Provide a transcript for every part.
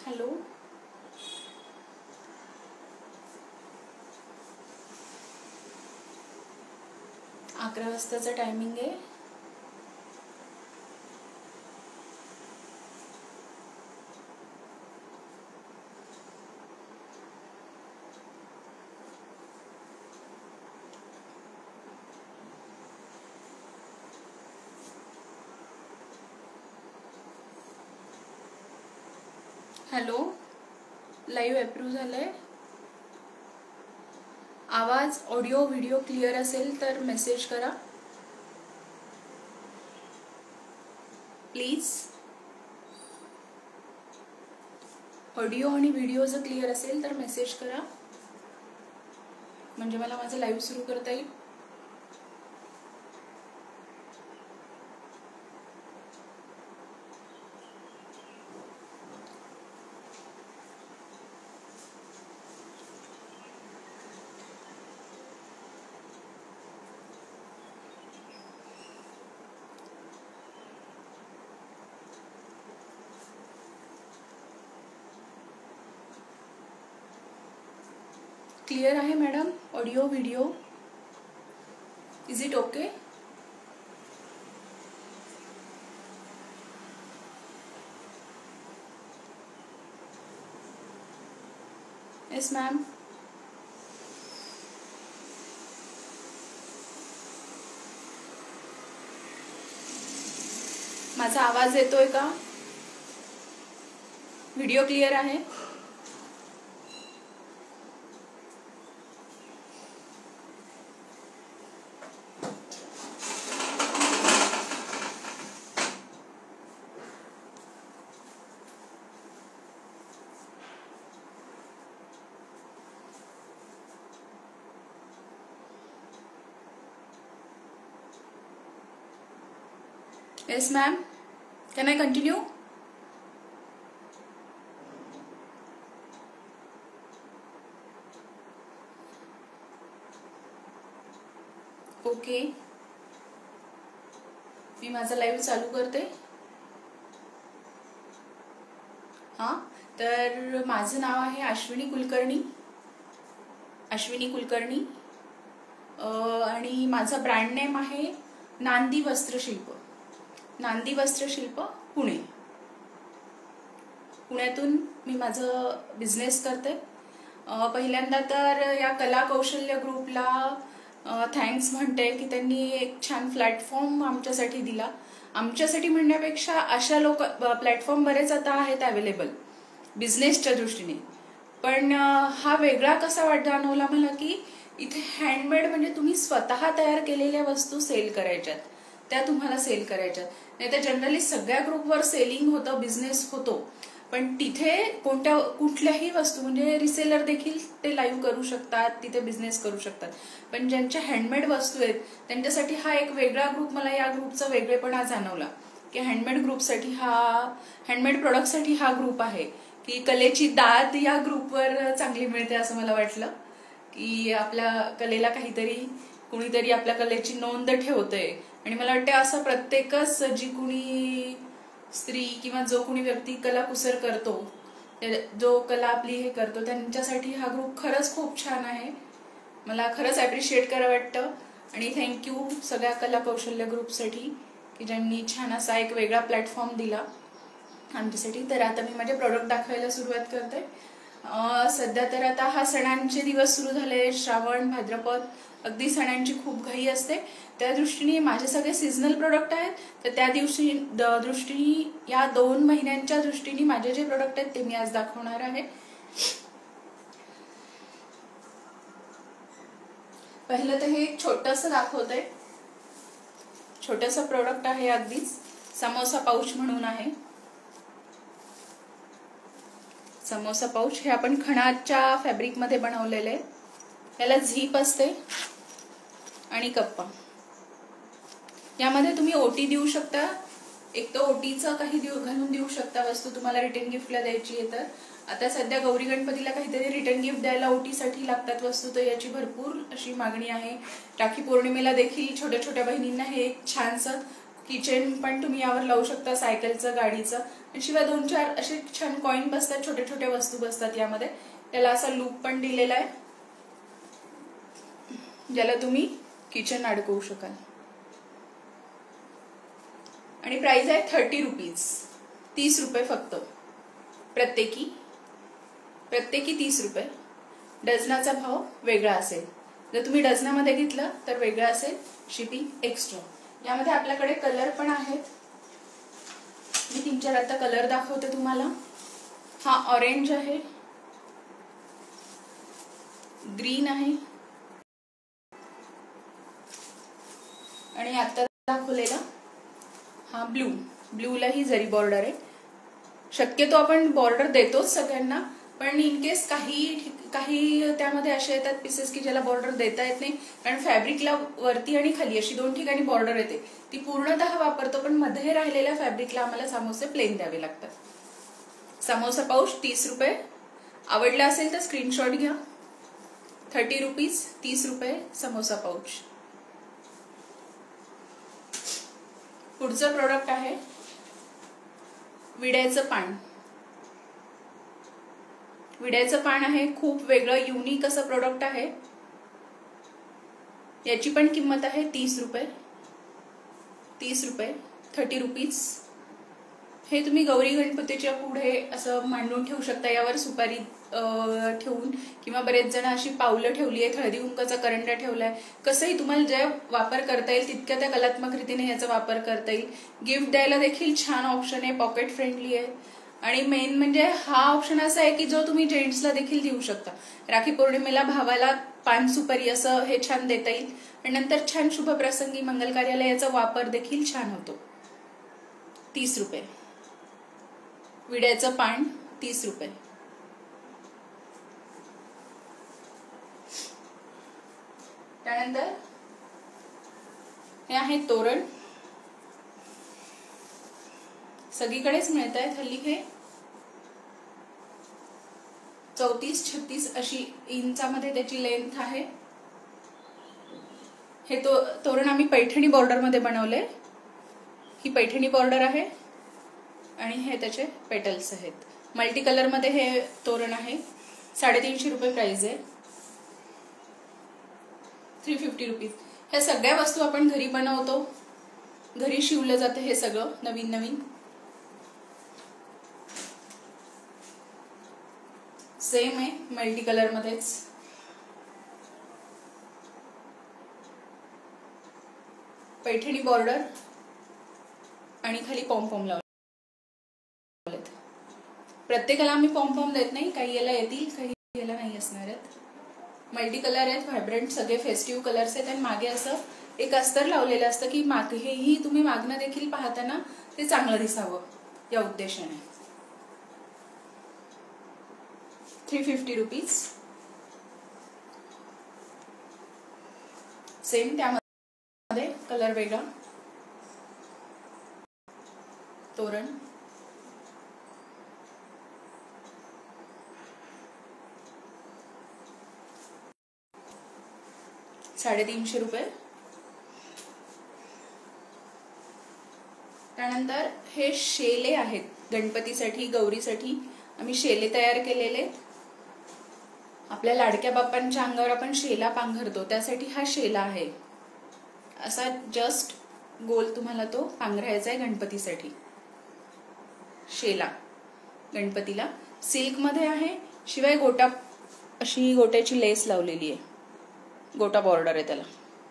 Hello, 11 वाजताचा timing आहे. Hello, live approve झालंय. आवाज ऑडिओ व्हिडिओ क्लिअर असेल तर मेसेज करा प्लीज. ऑडिओ आणि व्हिडिओ जर क्लिअर असेल तर मेसेज करा, म्हणजे मला माझं लाईव्ह सुरू करता येईल. क्लिअर आहे madam audio video? Is it okay? Yes ma'am. माझा आवाज येतोय का? व्हिडिओ क्लिअर आहे? Yes, ma'am. Can I continue? Okay, मी माझं लाईव्ह चालू करते. हां, तर माझं नाव आहे अश्विनी कुलकर्णी. आणि माझं ब्रँड नेम आहे नांदी वस्त्रशिल्प. नांदी वस्त्रशिल्प पुणे. पुण्यातून मी माझं बिझनेस करते. पहिल्यांदा तर या कला कौशल्य ग्रुपला थँक्स म्हणते की त्यांनी एक छान प्लॅटफॉर्म आमच्यासाठी दिला. आमच्यासाठी म्हणण्यापेक्षा अशा प्लॅटफॉर्म बरेच आता आहेत अवेलेबल बिझनेसच्या दृष्टीने. पण हा वेगळा कसा जाणवला मला की इथे हँडमेड म्हणजे तुम्ही स्वतः तयार केलेल्या वस्तू सेल करायच्यात, त्या तुम्हाला सेल करायच्यात. नाही तर जनरली सगळ्या ग्रुपवर सेलिंग होतं, बिझनेस होतो, पण तिथे कुठल्याही वस्तू म्हणजे रिसेलर देखील ते लाईव्ह करू शकतात, तिथे बिझनेस करू शकतात. पण ज्यांच्या हँडमेड वस्तू आहेत त्यांच्यासाठी हा एक वेगळा ग्रुप, मला या ग्रुपचा वेगळेपणा जाणवला की हँडमेड प्रोडक्टसाठी हा ग्रुप आहे की कलेची दाद या ग्रुपवर चांगली मिळते असं मला वाटलं की आपल्या कलेला कुणीतरी आपल्या कलेची नोंद ठेवतंय. आणि मला वाटतं असं प्रत्येकच जी कुणी स्त्री किंवा जो कुणी व्यक्ती कला कुसर करतो, जो कला आपली हे करतो, त्यांच्यासाठी हा ग्रुप खरंच खूप छान आहे. मला खरंच ॲप्रिशिएट करावं वाटतं. आणि थँक्यू सगळ्या कला कौशल्य ग्रुपसाठी की ज्यांनी छान असा एक वेगळा प्लॅटफॉर्म दिला आमच्यासाठी. तर आता मी माझे प्रोडक्ट दाखवायला सुरुवात करते. सध्या तर आता हा सणांचे दिवस सुरू झाले, श्रावण भाद्रपद, अगदी सणांची खूप घाई असते. त्या दृष्टीने माझे सगळे सीझनल प्रोडक्ट आहेत. तर त्या दृष्टीने या 2 महिन्यांच्या दृष्टीने माझे जे प्रोडक्ट आहेत ते मी आज दाखवणार आहे. पहिलं तर हे एक छोटंसं दाखवतंय. छोटंसं प्रोडक्ट आहे अगदीच. समोसा पाऊच म्हणून आहे. समोसा पाऊच हे आपण खणाच्या फॅब्रिकमध्ये बनवलेले आहे. याला झीप असते आणि कप्पा. यामध्ये तुम्ही ओटी देऊ शकता. एक तर ओटीचं काही घालून देऊ शकता वस्तू, तुम्हाला रिटर्न गिफ्टला द्यायची आहे तर. आता सध्या गौरी गणपतीला काहीतरी रिटर्न गिफ्ट द्यायला ओटीसाठी लागतात वस्तू, तर याची भरपूर अशी मागणी आहे. राखी पौर्णिमेला देखील छोट्या छोट्या बहिणींना हे एक छानसं किचन पण तुम्ही यावर लावू शकता, सायकलचं, गाडीचं. आणि शिवाय 2-4 असे छान कॉइन बसतात, छोट्या छोट्या वस्तू बसतात यामध्ये. त्याला असा लूप पण दिलेला आहे, ज्याला तुम्ही किचन अडकवू शकाल. आणि प्राइस आहे 30 रुपीज, 30 रुपये फक्त. प्रत्येकी 30 रुपये. डझनाचा भाव वेगळा असेल. जर तुम्ही डझनामध्ये घेतलं तर वेगळं असेल, शिपिंग एक्स्ट्रा. यामध्ये आपल्याकडे कलर पण आहेत. मी 3-4 आता कलर दाखवते तुम्हाला. हा ऑरेंज आहे, ग्रीन आहे, आणि आता दाखवलेला हा ब्लूलाही जरी बॉर्डर आहे. शक्यतो आपण बॉर्डर देतोच सगळ्यांना, पण इन केस काही त्यामध्ये असे येतात पीसेस की ज्याला बॉर्डर देता येत नाही, कारण फॅब्रिकला वरती आणि खाली अशी 2 ठिकाणी बॉर्डर येते. ती पूर्णतः वापरतो, पण मध्ये राहिलेल्या फॅब्रिकला आम्हाला समोसे प्लेन द्यावे लागतात. समोसा पाऊच 30 रुपये. आवडला असेल तर स्क्रीनशॉट घ्या. 30 रुपीज, 30 रुपये समोसा पाऊच. पुढचं प्रोडक्ट आहे विड्याचं पान. विड्याचं पान आहे, खूप वेगळं युनिक असं प्रोडक्ट आहे. याची पण किंमत आहे 30 रुपये. 30 रुपये, 30 रुपीज. हे तुम्ही गौरी गणपतीच्या पुढे असं मांडून ठेवू शकता, यावर सुपारी ठेवून, किंवा बरेच जण अशी पावलं ठेवली आहेत, हळदी कुंकाचा करंडा ठेवलाय. कसंही तुम्हाला जे वापर करता येईल तितक्या त्या कलात्मक रीतीने याचा वापर करता येईल. गिफ्ट द्यायला देखील छान ऑप्शन आहे, पॉकेट फ्रेंडली आहे. आणि मेन म्हणजे हा ऑप्शन असा आहे की जो तुम्ही जेंट्सला देखील देऊ शकता. राखी पौर्णिमेला भावाला पान सुपारी असं हे छान देता येईल. आणि नंतर छान शुभ प्रसंगी मंगल कार्याला याचा वापर देखील छान होतो. 30 रुपये. विड्याचं पान 30 रुपये. त्यानंतर हे आहे तोरण. सगळीकडेच मिळत आहेत हल्ली हे. 34-36 अशी इंचामध्ये त्याची लेंथ आहे. हे तोरण आम्ही पैठणी बॉर्डर मध्ये बनवले. ही पैठणी बॉर्डर आहे आणि हे त्याचे पेटल्स आहेत. मल्टी कलर मध्ये हे तोरण आहे. 350 रुपये प्राइस आहे. 350 रुपीज. ह्या सगळ्या वस्तू आपण घरी बनवतो, घरी शिवलं जातं हे सगळं नवीन नवीन. सेम आहे, मल्टी कलर मध्येच. पैठणी बॉर्डर आणि खाली पॉम लावलेत. प्रत्येकाला आम्ही पॉम देत नाही, काही याला येतील, काही याला नाही असणार आहेत. मल्टी कलर आहेत, व्हायब्रंट सगळे फेस्टिव्ह कलर्स आहेत. आणि मागे असं एक अस्तर लावलेलं असतं की हेही तुम्ही मागणं देखील पाहताना ते चांगलं दिसावं या उद्देशाने. 350 रुपीज. सेम त्यामध्ये कलर वेगळा. तोरण. ₹350 रुपये. त्यानंतर हे शेले आहेत. गणपतीसाठी, गौरीसाठी आम्ही शेले तयार केलेले. आपल्या लाडक्या बाप्पांच्या अंगावर आपण शेला पांघरतो, त्यासाठी हा शेला आहे. असा जस्ट गोल तुम्हाला तो पांघरायचा आहे गणपतीसाठी. शेला गणपतीला सिल्क मध्ये आहे. शिवाय अशी गोट्याची लेस लावलेली आहे. गोटा बॉर्डर आहे त्याला.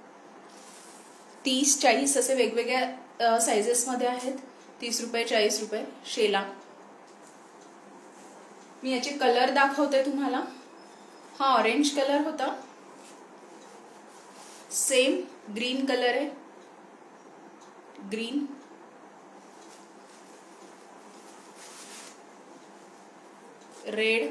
30-40 असे वेगवेगळ्या साइजेस मध्ये आहेत. 30 रुपये, 40 रुपये शेला. मी याचे कलर दाखवते तुम्हाला. हा ऑरेंज कलर होता. सेम ग्रीन कलर आहे. ग्रीन. रेड.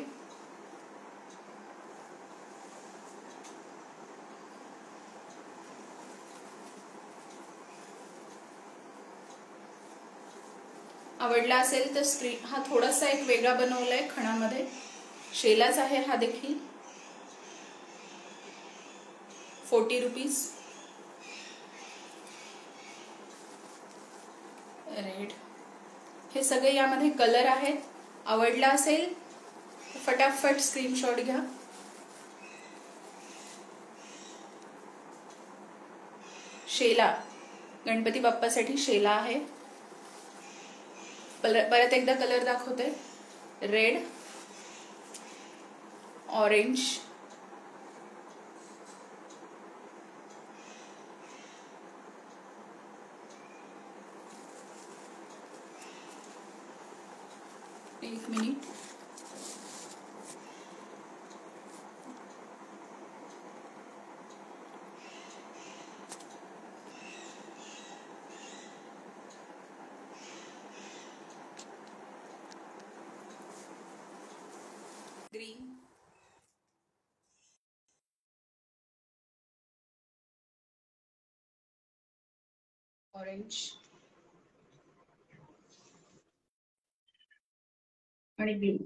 आवडला असेल तर हा थोडासा एक वेगळा बनवलाय खणामध्ये. शेलाच आहे हा देखील. 40 रुपीज. रेड, हे सगळे यामध्ये कलर आहेत. आवडला असेल फटाफट स्क्रीनशॉट घ्या. शेला, गणपती बाप्पासाठी शेला आहे. परत एकदा कलर दाखवते. रेड, ऑरेंज, एक मिनिट, ग्रीन, ऑरेंज आणि ब्लू.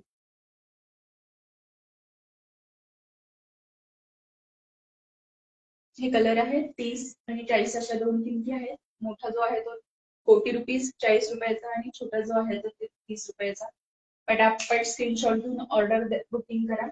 हे कलर आहेत. 30 आणि 40 अशा दोन किमती आहेत. मोठा जो आहे तो 40 रुपीज 40 रुपयाचा आणि छोटा जो आहे तो 30 रुपयाचा. पटापट स्क्रीनशॉट घेऊन ऑर्डर बुकिंग करा.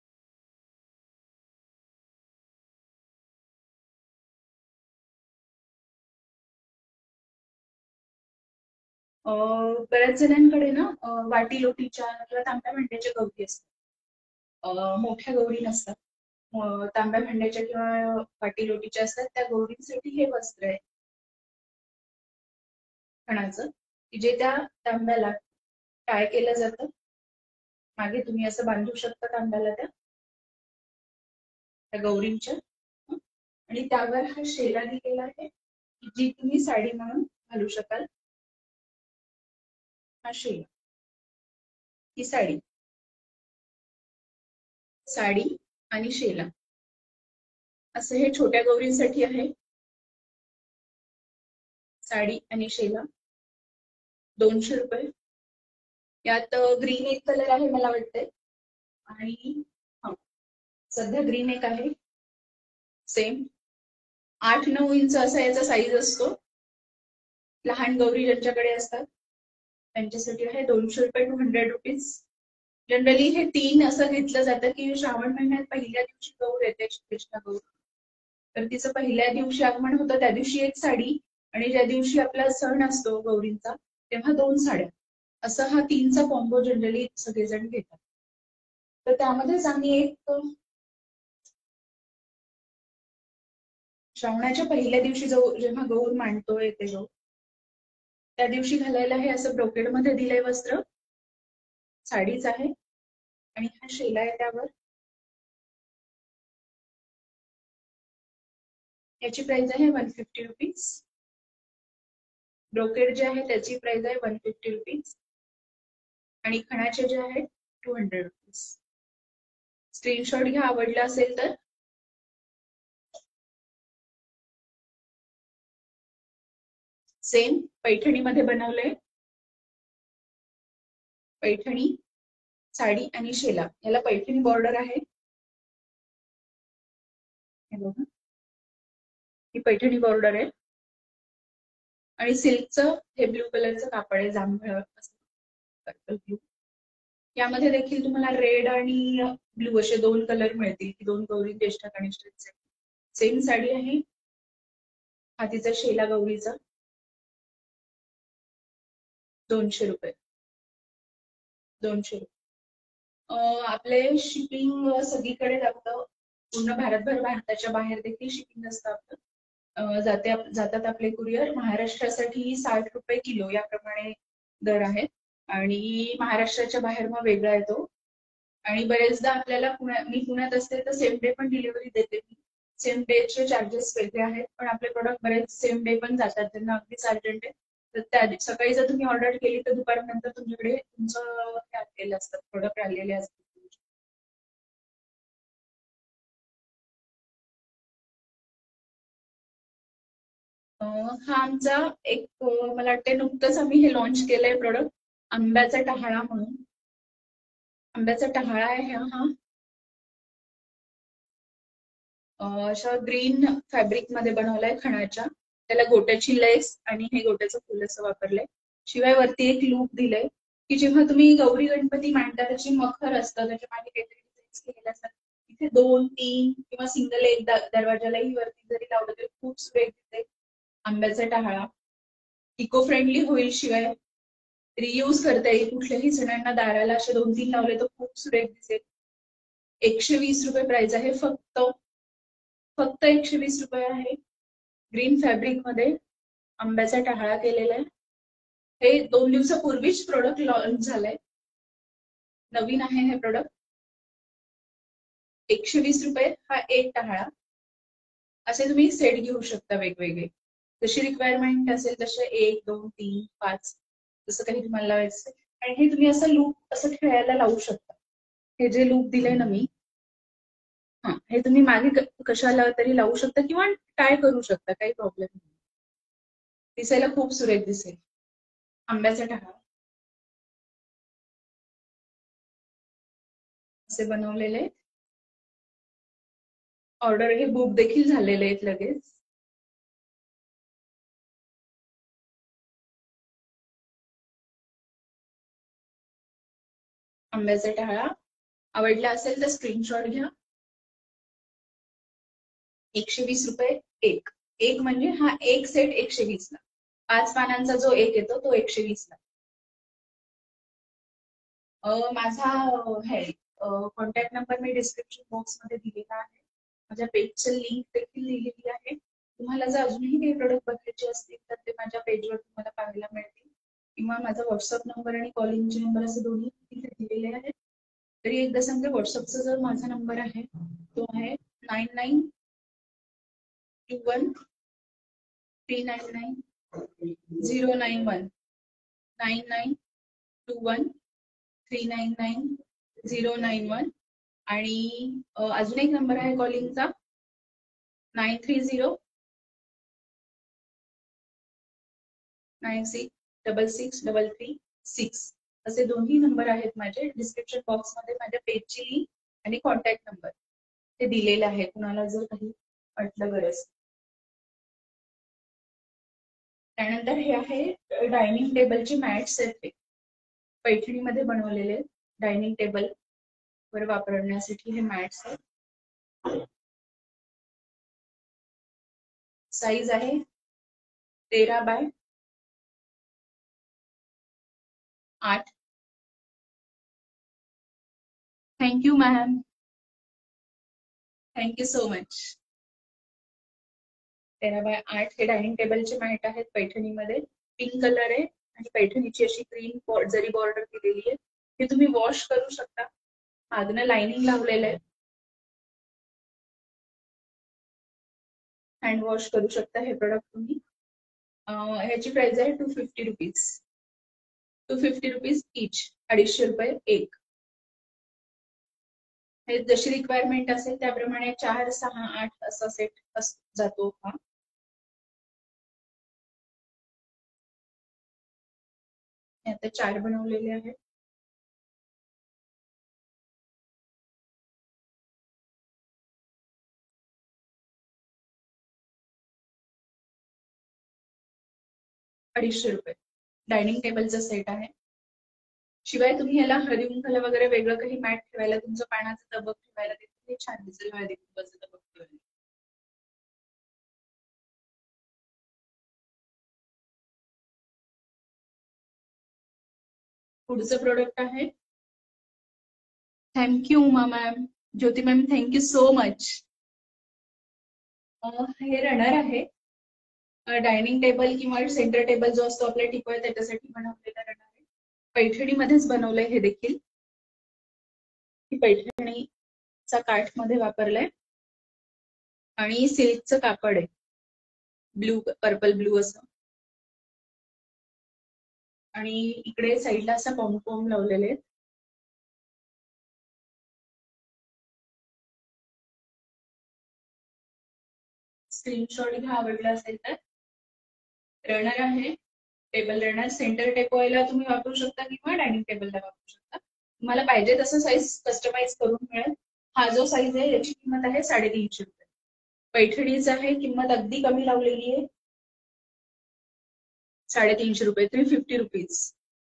बऱ्याच जणांकडे ना वाटी लोटीच्या किंवा तांब्या भांड्याच्या गौरी असतात. मोठ्या गौरी नसतात. तांब्या भांड्याच्या किंवा वाटी लोटीच्या असतात. त्या गौरींसाठी हे वस्त्र आहे खणाचं, की जे त्या तांब्याला टाय केलं जातं. मागे तुम्ही असं बांधू शकता तांब्याला त्या गौरींच्या. आणि त्यावर हा शेला दिलेला आहे, जी तुम्ही साडी म्हणून घालू शकाल. हा शेला, ही साडी आणि शेला असं हे छोट्या गौरींसाठी आहे. साडी आणि शेला 200 रुपये. यात ग्रीन एक कलर आहे मला वाटतंय, आणि सध्या ग्रीन एक आहे. सेम 8-9 इंच असा याचा साईज असतो. लहान गौरी ज्यांच्याकडे असतात त्यांच्यासाठी आहे 200 रुपये, 200 रुपीज. जनरली हे 3 असं घेतलं जातं की श्रावण महिन्यात पहिल्या दिवशी गौर येते, कृष्ण गौर, तर तिचं पहिल्या दिवशी आगमन होतं, त्या दिवशी एक साडी, आणि ज्या दिवशी आपला सण असतो गौरींचा तेव्हा 2 साड्या, असं हा 3चा कॉम्बो जनरली सगळेजण घेतात. तर त्यामध्येच आम्ही एक श्रावणाच्या पहिल्या दिवशी जेव्हा गौर मांडतो येते गौर, त्या दिवशी घालायला हे असं ब्रोकेड मध्ये दिलंय वस्त्र. साडीच आहे आणि हा शेला आहे त्यावर. याची प्राइस आहे 150 रुपीज. ब्रोकेड जे आहे त्याची प्राइस आहे 150 रुपीज आणि खणाचे जे आहे 200 रुपीज. स्क्रीनशॉट घ्या आवडला असेल तर. सेम पैठणीमध्ये बनवलंय. पैठणी, साडी आणि शेला, याला पैठणी बॉर्डर आहे. ही पैठणी बॉर्डर आहे आणि सिल्कचं हे ब्लू कलरचं कापड आहे, जांभळं पर्पल ब्लू. यामध्ये देखील तुम्हाला रेड आणि ब्लू असे 2 कलर मिळतील, की 2 गौरी ज्येष्ठ कनिष्ठ. सेम साडी आहे. हातीचा शेला गौरीचा 200 रुपये. 200 रुपये. आपले शिपिंग सगळीकडे लागतं, पूर्ण भारतभर, भारताच्या बाहेर देखील शिपिंग असतं आपलं. जातात आपले कुरिअर. महाराष्ट्रासाठी 60 रुपये किलो याप्रमाणे दर आहेत आणि महाराष्ट्राच्या बाहेर मग वेगळा येतो. आणि बरेचदा आपल्याला मी पुण्यात असते तर सेम डे पण डिलिव्हरी देते मी. सेम डेचे चार्जेस वेगळे आहेत, पण आपले प्रोडक्ट बरेच सेम डे पण जातात, त्यांना अगदीच अर्जंट आहे. तर त्या सकाळी जर तुम्ही ऑर्डर केली तर दुपारनंतर तुमच्याकडे तुमचं आलेले असतात, प्रोडक्ट आलेले असतात. हा आमचा एक मला वाटतं नुकतंच आम्ही हे लॉन्च केलंय प्रोडक्ट, आंब्याचा टहाळा म्हणून. आंब्याचा टहाळा आहे हा. अशा ग्रीन फॅब्रिक मध्ये बनवलाय खणाच्या. त्याला गोट्याची लेस आणि हे गोट्याचं फुल असं वापरलंय. शिवाय वरती एक लूप दिलंय की जेव्हा तुम्ही गौरी गणपती मांडता त्याची मखर असतं त्याच्या मागे काहीतरी डिझाईन्स केलेल्या असतात, इथे 2-3 किंवा सिंगल एक दरवाजालाही वरती जरी लावलं तरी खूप सुरेख दिसते. आंब्याचा टहाळा इको फ्रेंडली होईल, शिवाय रियूज करता येईल. कुठल्याही जणांना दाराला असे 2-3 लावले तर खूप सुरेख दिसेल. 120 रुपये प्राइस आहे. फक्त 120 रुपये आहे. ग्रीन फॅब्रिक मध्ये आंब्याचा टहाळा केलेला आहे. हे 2 दिवसापूर्वीच प्रोडक्ट लॉन्च झालंय, नवीन आहे हे प्रोडक्ट. 120 रुपये हा एक टहाळा. असे तुम्ही सेट घेऊ शकता वेगवेगळे, जशी रिक्वायरमेंट असेल तसे 1, 2, 3, 5 जसं काही तुम्हाला लावायचं. आणि हे तुम्ही असं लूप असं खेळायला लावू शकता. हे जे लूप दिलंय ना मी, हे तुम्ही मागे कशाला तरी लावू शकता किंवा टाय करू शकता, काही प्रॉब्लेम नाही. दिसायला खूप सुरेख दिसेल. आंब्याचा टहाळा असे बनवलेले आहेत. ऑर्डर हे बुक देखील झालेले आहेत लगेच. आंब्याचा टहाळा आवडला असेल तर स्क्रीनशॉट घ्या. 120 रुपये एक. एक म्हणजे हा एक सेट 120 ला. 5 पानांचा जो एक येतो तो 120 ला. माझा कॉन्टॅक्ट नंबर मी डिस्क्रिप्शन बॉक्स मध्ये दिलेला आहे. माझ्या पेजचं लिंक देखील दिलेली आहे. तुम्हाला जर अजूनही काही प्रोडक्ट बघायचे असतील तर ते माझ्या पेजवर तुम्हाला पाहायला मिळतील, किंवा माझा व्हॉट्सअप नंबर आणि कॉलिंगचे नंबर असे दोन्ही तिथे दिलेले आहेत. तरी एकदा सांगते, व्हॉट्सअपचा जो माझा नंबर आहे तो आहे 9921399091. 9921399091. आणि अजून एक नंबर आहे कॉलिंगचा 9309663336. असे दोन्ही नंबर आहेत माझे. डिस्क्रिप्शन बॉक्स मध्ये माझ्या पेजची लिंक आणि कॉन्टॅक्ट नंबर ते दिलेले आहे, कुणाला जर काही वाटलं गरज. त्यानंतर हे आहे डायनिंग टेबलचे मॅट सेट, पैठणीमध्ये बनवलेले डायनिंग टेबल वर वापरण्यासाठी हे मॅट्स आहेत. साईज आहे 13x8. Thank you ma'am, thank you so much. 13x8 हे डायनिंग टेबलचे मॅट आहेत पैठणीमध्ये. पिंक कलर आहे आणि पैठणीची अशी ग्रीन जरी बॉर्डर दिलेली आहे. हे तुम्ही वॉश करू शकता. आतनं लाइनिंग लावलेलं आहे, हँड वॉश करू शकता हे प्रोडक्ट तुम्ही. ह्याची प्राइस आहे 250 रुपीज. 250 रुपीज इच, 250 रुपये एक. हे जशी रिक्वायरमेंट असेल त्याप्रमाणे 4, 6, 8 असा सेट जातो हा. आता 4 बनवलेले आहेत. ₹250 डायनिंग टेबलचा सेट आहे. शिवाय तुम्ही याला हळदी कुंकवाला वगैरे वेगळं काही मॅट ठेवायला, तुमचं पानाचं तबक ठेवायला ते छान दिसेल. हळदी कुंकवाचं तबक ठेवायला. पुढचं प्रोडक्ट आहे. Thank you Uma ma'am, Jyoti ma'am, thank you so much. हे रनर आहे. डायनिंग टेबल किंवा सेंटर टेबल जो असतो आपल्या टिपॉय त्याच्यासाठी बनवलेला रनर आहे. पैठणीमध्येच बनवलंय हे देखील. ही पैठणीचा काठ मध्ये वापरलाय आणि सिल्कचं कापड आहे, ब्लू, पर्पल ब्लू असं. आणि इकडे साईडला असा पॉम लावलेले आहेत. स्क्रीनशॉट घ्या आवडला असेल तर. रनर आहे, टेबल रनर. सेंटर टेपवायला तुम्ही वापरू शकता किंवा डायनिंग टेबलला वापरू शकता. तुम्हाला पाहिजे तसं साईज कस्टमाइज करून मिळेल. हा जो साईज आहे याची किंमत आहे 350 रुपये. पैठणीचा आहे, किंमत अगदी कमी लावलेली आहे. ₹350, 350.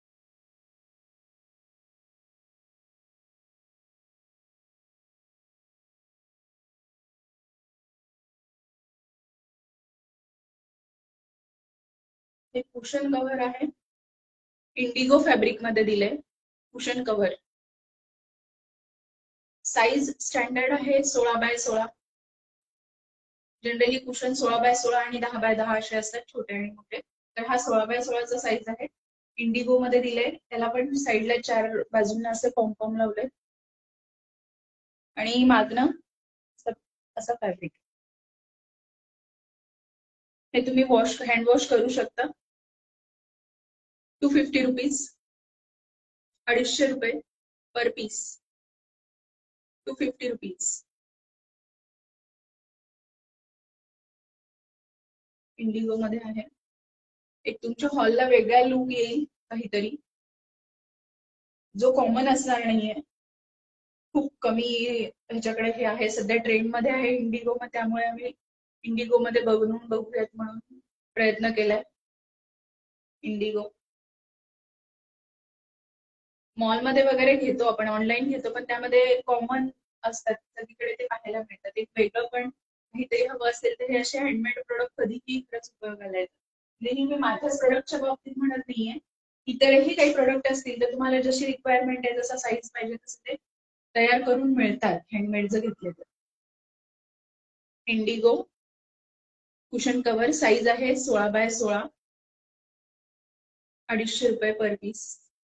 हे कुशन कव्हर आहे, इंडिगो फॅब्रिक मध्ये दिले कुशन कव्हर. साईज स्टँडर्ड आहे 16x16. जनरली कुशन 16x16 आणि 10x10 असे असतात, छोटे आणि मोठे. तर हा 16x16चा साईज आहे. इंडिगो मध्ये दिले, त्याला पण साईडला 4 बाजूंना असे पॉम्पॉम लावले आणि मागणं असं फॅब्रिक. हे तुम्ही हँड वॉश करू शकता. ₹250, ₹250 पर पीस. ₹250. इंडिगो मध्ये आहे. एक तुमच्या हॉलला वेगळा लुक येईल काहीतरी, जो कॉमन असणार नाहीये. खूप कमी ह्याच्याकडे हे आहे, सध्या ट्रेंड मध्ये आहे इंडिगो मध्ये, त्यामुळे आम्ही इंडिगो मध्ये बघूयात म्हणून प्रयत्न केलाय. इंडिगो मॉलमध्ये वगैरे घेतो आपण, ऑनलाईन घेतो, पण त्यामध्ये कॉमन असतात, सगळीकडे ते पाहायला मिळतात. एक वेगळं पण काहीतरी हवं असेल तर हे असे हँडमेड प्रोडक्ट कधीही खरंच उपयोगाला येतात. म्हणजे मी माझ्याच प्रोडक्टच्या बाबतीत म्हणत नाहीये, इतरही काही प्रोडक्ट असतील तर तुम्हाला जशी रिक्वायरमेंट आहे, जसा साईज पाहिजे तसं ते तयार करून मिळतात हँडमेड जर घेतले तर. इंडिगो कुशन कव्हर, साईज आहे 16x16, ₹250 पर पीस.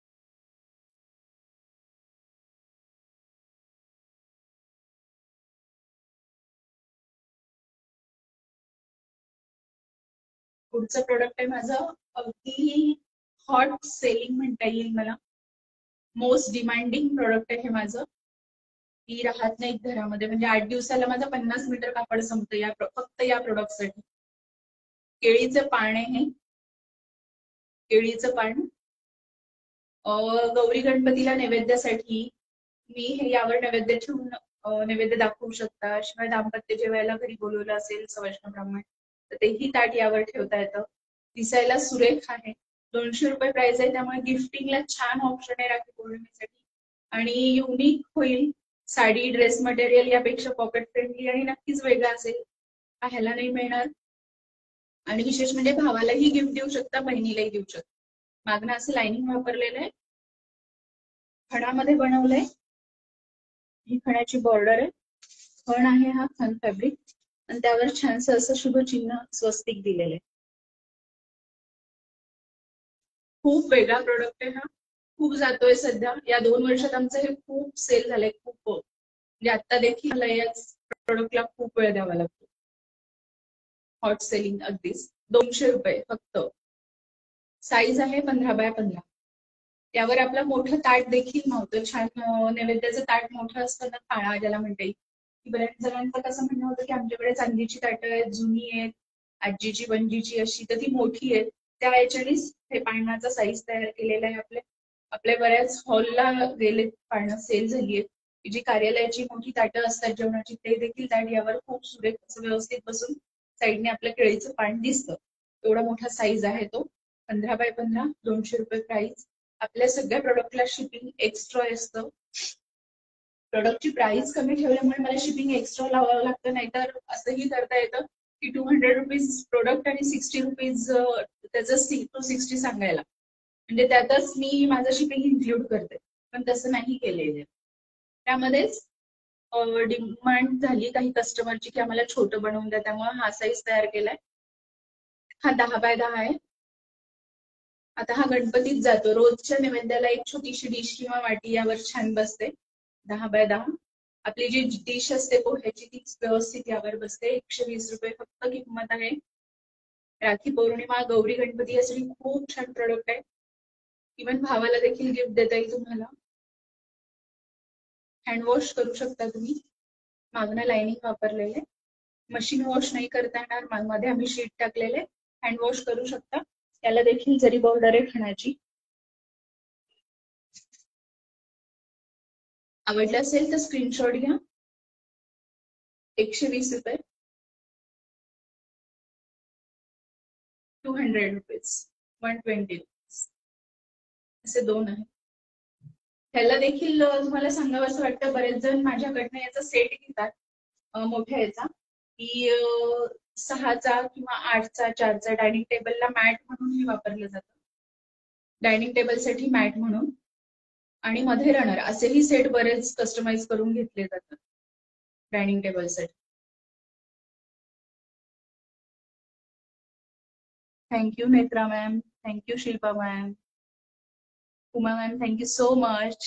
पुढचं प्रोडक्ट आहे माझं अगदी हॉट सेलिंग म्हणता येईल मला. मोस्ट डिमांडिंग प्रोडक्ट आहे हे माझं. ती राहत नाही घरामध्ये, म्हणजे 8 दिवसाला माझं 50 मीटर कापड संपतं फक्त या प्रोडक्टसाठी. केळीचं पान आहे. केळीचं पान गौरी गणपतीला नैवेद्यासाठी मी हे यावर नैवेद्य ठेवून नैवेद्य दाखवू शकता. शिवाय दाम्पत्य जेवायला घरी बोलवलं असेल सवष्ण ब्राह्मण तर तेही ताट यावर ठेवता येतं. दिसायला सुरेख आहे. ₹200 प्राइस आहे, त्यामुळे गिफ्टिंगला छान ऑप्शन आहे राखी पौर्णिमेसाठी. आणि युनिक होईल. साडी ड्रेस मटेरियल यापेक्षा पॉकेट फ्रेंडली आणि नक्कीच वेगळं असेल, पाहायला नाही मिळणार. आणि विशेष म्हणजे भावालाही गिफ्ट देऊ शकता, बहिणीलाही देऊ शकता. मागणं असं लाइनिंग वापरलेलं आहे, खणामध्ये बनवलंय. ही खणाची बॉर्डर आहे, खण आहे हा खण फॅब्रिक, आणि त्यावर छानसं असं शुभचिन्ह स्वस्तिक दिलेलं आहे. खूप वेगळा प्रोडक्ट आहे हा, खूप जातोय सध्या. या 2 वर्षात आमचं हे खूप सेल झालंय, खूप. म्हणजे आता देखील मला याच प्रोडक्टला खूप वेळ द्यावा लागतो. हॉट सेलिंग अगदीच. ₹200 फक्त. साईज आहे 15x15. यावर आपलं मोठं ताट देखील नव्हतं. छान नैवेद्याचं ताट मोठं असतं ना, काळा ज्याला म्हणता येईल. बऱ्याच जणांचं कसं म्हणणं होतं की आमच्याकडे चांदीची ताटं आहेत, जुनी आहेत, आजीची बनजीची अशी, तर ती मोठी आहेत. त्या याच्यानेच हे पाळण्याचा साईज तयार केलेला आहे. आपल्या बऱ्याच हॉलला गेले पाळणं सेल झाली आहेत. जी कार्यालयाची मोठी ताटं असतात जेवणाची, ते देखील ताट यावर खूप सुरेख असं व्यवस्थित बसून साईडने आपल्या केळीचं पान दिसतं. एवढा मोठा साईज आहे तो. 15x15, ₹200 price. आपल्या सगळ्या प्रोडक्टला शिपिंग एक्स्ट्रा असतं. प्रोडक्टची प्राइस कमी ठेवल्यामुळे मला शिपिंग एक्स्ट्रा लावावं लागतं, नाहीतर असंही करता येतं की ₹200 प्रोडक्ट आणि ₹60 त्याचं 260 सांगायला, म्हणजे त्यातच मी माझं शिपिंग इन्क्लूड करते. पण तसं नाही केलेलं. त्यामध्येच डिमांड झाली काही कस्टमरची की आम्हाला छोटं बनवून द्या, त्यामुळे हा साईज तयार केलाय. हा 10x10 आहे. आता हा गणपतीत जातो. रोजच्या नैवेद्याला एक छोटीशी डिश किंवा वाटी यावर छान बसते. 10x10. आपली जी डिश असते पोह्याची ती व्यवस्थित यावर बसते. ₹120 फक्त किंमत आहे. राखी पौर्णिमा, गौरी गणपती यासाठी खूप छान प्रोडक्ट आहे. इव्हन भावाला देखील गिफ्ट देता येईल तुम्हाला. हँड वॉश करू शकता तुम्ही. मागणं लाइनिंग वापरलेले, मशीन वॉश नाही करता येणार, मध्ये आम्ही शीट टाकलेले. हँड वॉश करू शकता. त्याला देखील जरी बॉर्डर आहे खणाची. आवडलं असेल तर स्क्रीनशॉट घ्या. ₹120, ₹200. 120 असे दोन आहेत. ह्याला देखील तुम्हाला सांगावं असं वाटतं, बरेच जण माझ्याकडनं याचा सेट घेतात मोठ्या याचा, की 6चा किंवा 8चा 4चा डायनिंग टेबलला मॅट म्हणून हे वापरलं जातं, डायनिंग टेबलसाठी मॅट म्हणून, आणि मध्ये रनर असेही सेट बरेच कस्टमाइज करून घेतले जातात डायनिंग टेबलसाठी. Thank you Netra ma'am, thank you Shilpa ma'am, Uma ma'am, thank you so much.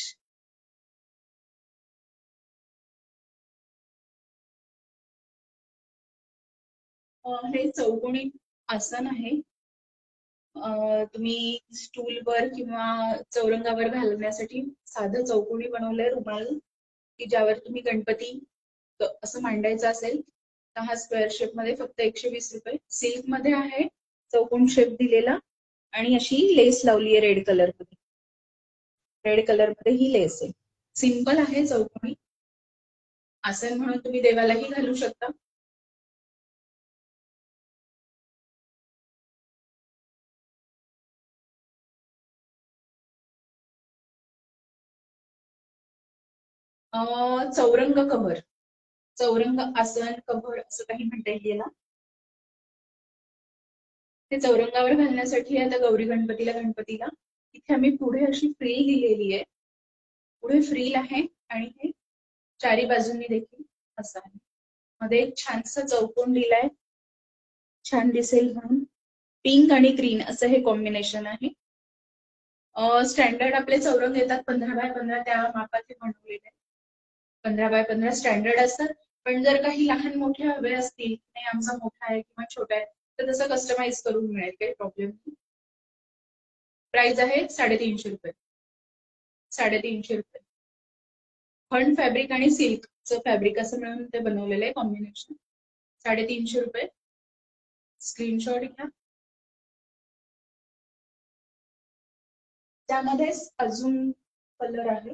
हे चौकोनी आसन आहे. तुम्ही स्टूलवर किंवा चौरंगावर घालण्यासाठी साधं चौकोनी बनवलंय रुमाल, की ज्यावर तुम्ही गणपती असं मांडायचं असेल तर हा स्क्वेअर शेप मध्ये फक्त 120 रुपये. सिल्क मध्ये आहे, चौकोन शेप दिलेला, आणि अशी लेस लावली आहे रेड कलर मध्ये. रेड कलर मध्ये ही लेस आहे. सिंपल आहे चौकोनी आसन म्हणून तुम्ही देवालाही घालू शकता. चौरंग कव्हर, चौरंग आसन कव्हर असं काही म्हणता येईल याला. ते चौरंगावर घालण्यासाठी आता गौरी गणपतीला इथे आम्ही पुढे अशी फ्रील दिलेली आहे. पुढे फ्रील आहे आणि हे चारी बाजूंनी देखील असं आहे. मध्ये एक छानसा चौकोन दिलाय, छान दिसेल म्हणून. पिंक आणि ग्रीन असं हे कॉम्बिनेशन आहे. स्टँडर्ड आपले चौरंग येतात 15 बाय 15, त्या मापाचे बनवलेले. 15 बाय 15 स्टँडर्ड असतात. पण जर काही लहान मोठे हवे असतील, नाही आमचा मोठा आहे किंवा छोटा आहे, तर तसं कस्टमाइज करून मिळेल, काही प्रॉब्लेम नाही. प्राइस आहे 350 रुपये. 350 रुपये. फंड फॅब्रिक आणि सिल्कचं फॅब्रिक असं मिळून ते बनवलेलं आहे कॉम्बिनेशन. 350 रुपये. स्क्रीनशॉट घ्या. त्यामध्येच अजून कलर आहे,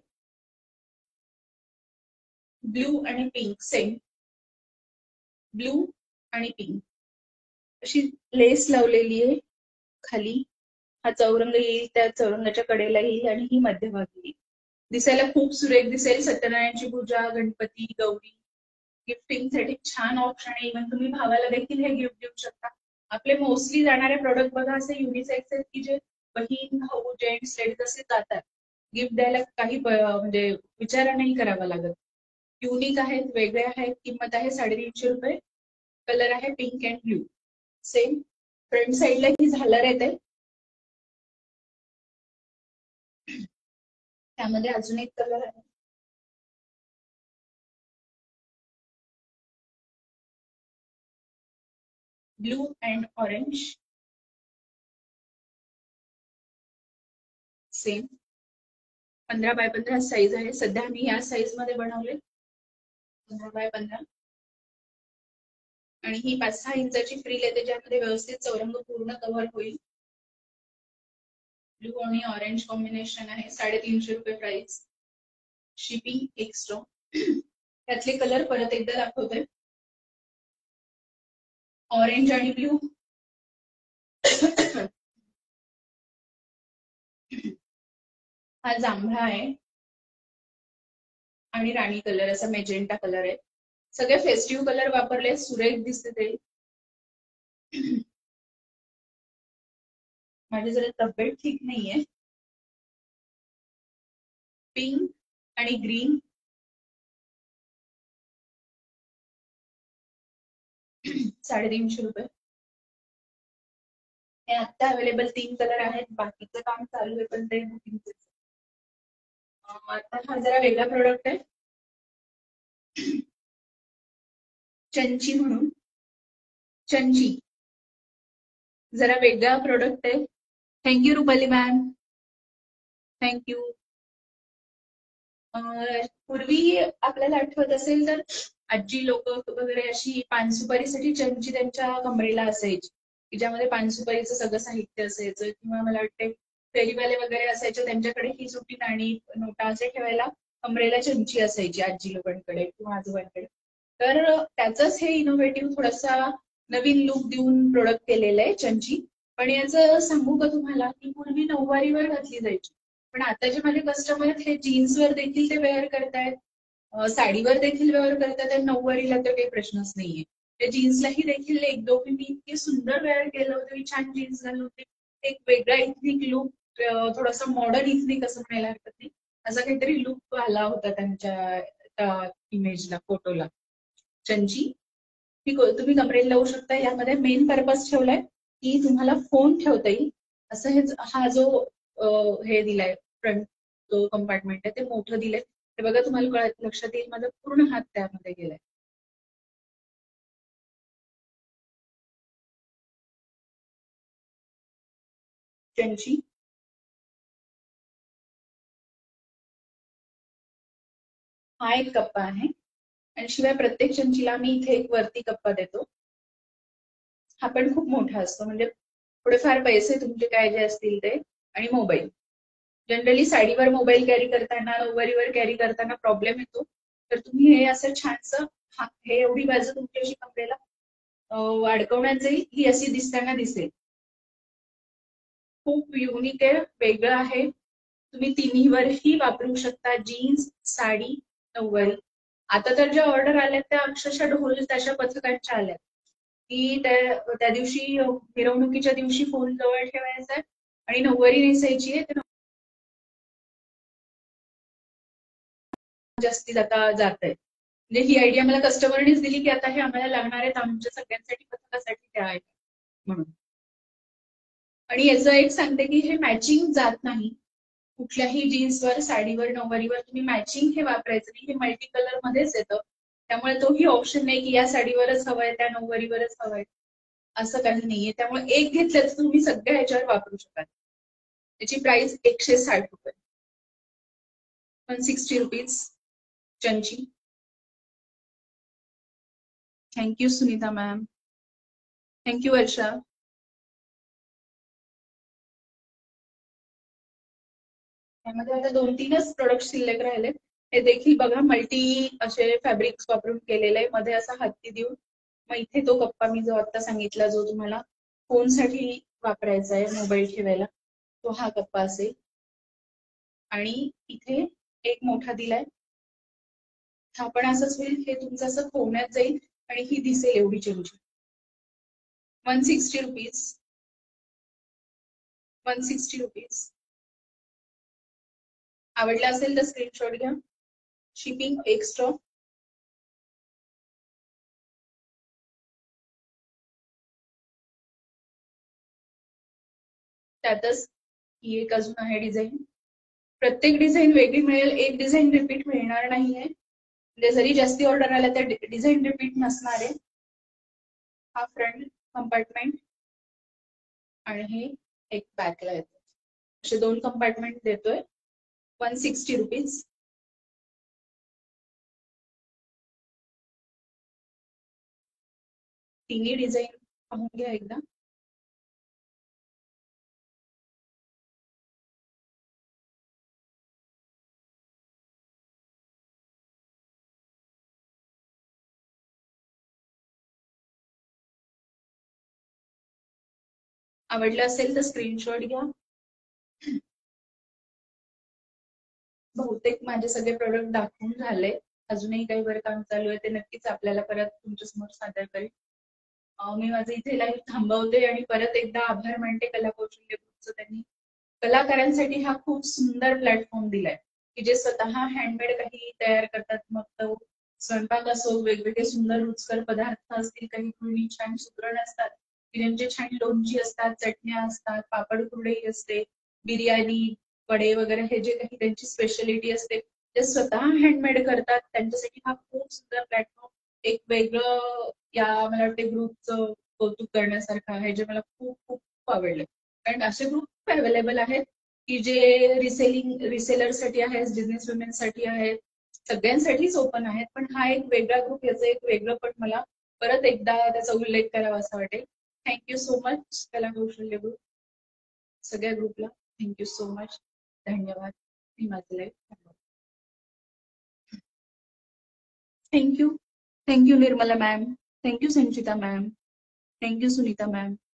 ब्लू आणि पिंक, सेम ब्लू आणि पिंक. अशी लेस लावलेली आहे खाली. हा चौरंग येईल, त्या चौरंगाच्या कडेला येईल आणि ही मध्यभागी येईल. दिसायला खूप सुरेख दिसेल. सत्यनारायणची पूजा, गणपती, गौरी गिफ्टिंग साठी छान ऑप्शन आहे. इव्हन तुम्ही भावाला देखील हे गिफ्ट देऊ शकता. आपले मोस्टली जाणारे प्रोडक्ट बघा असे युनिसेक्स आहेत, की जे बहीण, भाऊ, जेंट्स, लेडीज असे जातात. गिफ्ट द्यायला काही म्हणजे विचार नाही करावा लागत. युनिक आहेत, वेगळे आहेत. किंमत आहे 350 रुपये. कलर आहे pink and blue. Same front साईडला ही झालर येते. त्यामध्ये अजून एक कलर आहे, blue and orange. Same 15 by 15 size आहे. सध्या मी या साईज मध्ये बनवले, 15 बाय 15. आणि ही 5-6 इंचाची फ्रील येते, ज्यामध्ये व्यवस्थित चौरंग पूर्ण कव्हर होईल. ब्लू आणि ऑरेंज कॉम्बिनेशन आहे. 350 रुपये प्राइस. Shipping extra. त्यातले कलर परत एकदा दाखवते, ऑरेंज आणि ब्लू. हा जांभळा आहे आणि राणी कलर असा मेजेंटा कलर आहे. सगळे फेस्टिव्ह कलर वापरले, सुरेख दिसते ते. माझी जरा तब्येत ठीक नाहीये. पिंक आणि ग्रीन. 350 रुपये. हे आता अवेलेबल 3 कलर आहेत. बाकीचं काम चालू आहे, पण ते बुकिंगचं. आता हा जरा वेगळा प्रोडक्ट आहे, चंची म्हणून. चंची जरा वेगळा प्रोडक्ट आहे. Thank you Rupali ma'am, thank you. पूर्वी आपल्याला आठवत असेल तर आजी लोक वगैरे अशी पानसुपारीसाठी चंची त्यांच्या कमरेला असायची, की ज्यामध्ये पानसुपारीचं सगळं साहित्य असायचं. किंवा मला वाटते फेरीवाले वगैरे असायचे, त्यांच्याकडे ही सुटी नाणी, नोटा असे ठेवायला कमरेला चंची असायची आजी लोकांकडे किंवा आजोबांकडे. तर त्याचंच हे इनोव्हेटिव्ह थोडासा नवीन लुक देऊन प्रोडक्ट केलेलं आहे चंची. पण याचं सांगू का तुम्हाला की पूर्वी नऊवारीवर घातली जायची, पण आता जे माझे कस्टमर आहेत हे जीन्सवर देखील ते वेअर करतायत, साडीवर देखील वेअर करतात आणि नऊवारीला तर काही प्रश्नच नाहीये. त्या जीन्सलाही देखील एक दोघी मी इतके सुंदर वेअर केलं होतं, छान जीन्स घालून होते, एक वेगळा इथनिक लुक, थोडासा मॉडर्न इथनिक असं म्हणायला हरकत नाही, असा काहीतरी लुक आला होता त्यांच्या इमेजला, फोटोला. चंची ही तुम्ही कमरेला लावू शकता. यामध्ये मेन पर्पज ठेवलाय की तुम्हाला फोन ठेवता येईल असं. हा जो हे दिलाय फ्रंट जो कंपार्टमेंट आहे ते मोठं दिलंय, हे बघा तुम्हाला लक्षात येईल, माझा पूर्ण हात त्यामध्ये गेलाय. चंची हा एक कप्पा आहे आणि शिवाय प्रत्येक चंचीला आम्ही इथे एक वरती कप्पा देतो. हा पण खूप मोठा असतो, म्हणजे थोडेफार पैसे तुमचे काय जे असतील ते. आणि मोबाईल, जनरली साडीवर मोबाईल कॅरी करताना, नऊवारीवर कॅरी करताना प्रॉब्लेम येतो, तर तुम्ही हे असं छानसं, हे एवढी बाजू तुमच्याशी कमरेला अडकवण्यात जाईल, ही अशी दिसताना दिसेल. खूप युनिक आहे, वेगळं आहे. तुम्ही तिन्हीवरही वापरू शकता, जीन्स, साडी, नऊवारी. आता तर ज्या ऑर्डर आल्यात त्या अक्षरशः ढोल ताशा पथकांच्या आल्यात, की त्या दिवशी मिरवणुकीच्या दिवशी फोन जवळ ठेवायचा आहे आणि नऊवारी नेसायची आहे, जास्ती जात आहे. म्हणजे ही आयडिया मला कस्टमरनेच दिली की आता हे आम्हाला लागणार आहेत आमच्या सगळ्यांसाठी, पथकासाठी त्या आहे म्हणून. आणि याचं एक सांगते की हे मॅचिंग जात नाही. कुठल्याही जीन्सवर, साडीवर, नऊवारीवर तुम्ही मॅचिंग हे वापरायचं नाही, हे मल्टी कलर मध्येच येतं. त्यामुळे तोही ऑप्शन नाही की या साडीवरच हवंय, त्या नऊवारीवरच हवंय, असं काही नाहीये. त्यामुळे एक घेतलं तर तुम्ही सगळ्या ह्याच्यावर वापरू शकाल. त्याची प्राइस 160 रुपये, 160 रुपीज चंची. Thank you Sunita ma'am. Thank you Varsha. त्यामध्ये आता 2-3च प्रोडक्ट शिल्लक राहिले. हे देखील बघा मल्टी असे फॅब्रिक्स वापरून केलेले आहे, मध्ये असा हत्ती देऊन. मग इथे तो कप्पा मी जो आता सांगितला, जो तुम्हाला फोनसाठी वापरायचा आहे, मोबाईल ठेवायला, तो हा कप्पा असेल. आणि इथे एक मोठा दिलाय, हा पण असंच होईल, हे तुमचं असं खोवण्यात जाईल आणि ही दिसेल एवढी चमची. 160 रुपीज, 160 रुपीज. आवडला असेल तर स्क्रीनशॉट घ्या. Shipping extra. त्यातच ही एक अजून आहे डिझाईन. प्रत्येक डिझाईन वेगळी मिळेल, एक डिझाईन रिपीट मिळणार नाहीये. म्हणजे जरी जास्ती ऑर्डर आल्या तर डिझाईन रिपीट नसणार आहे. हा फ्रंट कंपार्टमेंट आणि हे एक बॅकला येतो, असे 2 कंपार्टमेंट देतोय. 160 रुपीज. तिन्ही डिझाईन पाहून घ्या एकदा. आवडलं असेल तर स्क्रीनशॉट घ्या. बहुतेक माझे सगळे प्रोडक्ट दाखवून झाले, अजूनही काही वर काम चालू आहे, ते नक्कीच आपल्याला परत तुमच्या समोर सादर करेल. मी माझं इथे लाईव्ह थांबवते आणि परत एकदा आभार मानते कला कौशल्य ग्रुपचं. त्यांनी कलाकारांसाठी हा खूप सुंदर प्लॅटफॉर्म दिलाय, की जे स्वतः हँडमेड काही तयार करतात, मग तो स्वयंपाक असो, वेगवेगळे सुंदर रुचकर पदार्थ असतील, काही गृहिणी छान सुगरण असतात, की ज्यांचे छान लोणची असतात, चटण्या असतात, पापड कुरडई असते, बिर्याणी, वडे वगैरे, हे जे काही त्यांची स्पेशालिटी असते ते स्वतः हँडमेड करतात. त्यांच्यासाठी हा खूप सुंदर प्लॅटफॉर्म, एक वेगळं या मला वाटते ग्रुपचं कौतुक करण्यासारखं आहे, जे मला खूप खूप खूप आवडले. कारण असे ग्रुप अवेलेबल आहेत की जे रिसेलरसाठी आहेत, बिझनेस वुमेनसाठी आहेत, सगळ्यांसाठीच ओपन आहेत. पण हा एक वेगळा ग्रुप, याचं एक वेगळं पण मला परत एकदा त्याचा उल्लेख करावा असा वाटेल. थँक्यू सो मच कला कौशल्य ग्रुप, सगळ्या ग्रुपला थँक्यू सो मच. धन्यवाद. मी माझं live. Thank you. Thank you Nirmala ma'am. Thank you Sanchita ma'am. Thank you Sunita ma'am.